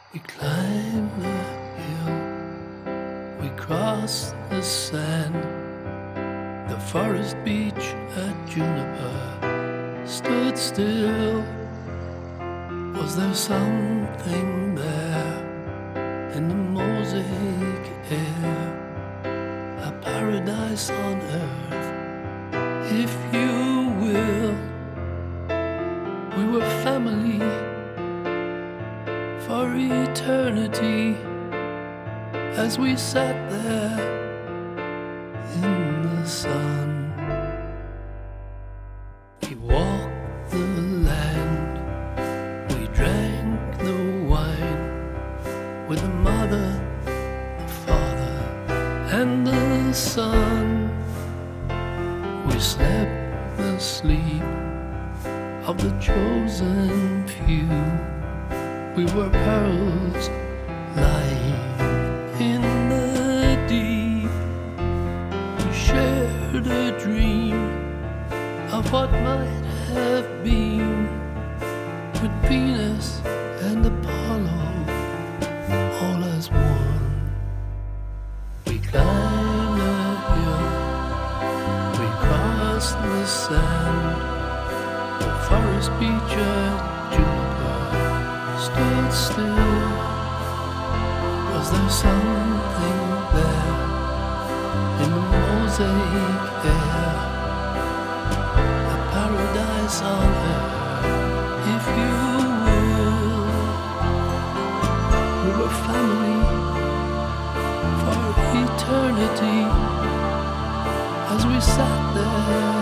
We climbed the hill, we crossed the sand. The forest beach at Juniper stood still. Was there something there in the mosaic air? A paradise on earth, if you will. We were family for eternity as we sat there in the sun. We walked the land, we drank the wine with the mother, the father, and the son. We slept the sleep of the chosen few. We were pearls lying in the deep. We shared a dream of what might have been, with Venus and Apollo all as one. We climbed a hill, we crossed the sand. The forest beach at Juniper stood still. Was there something there in the mosaic air? A paradise on earth, if you will. We were family for eternity as we sat there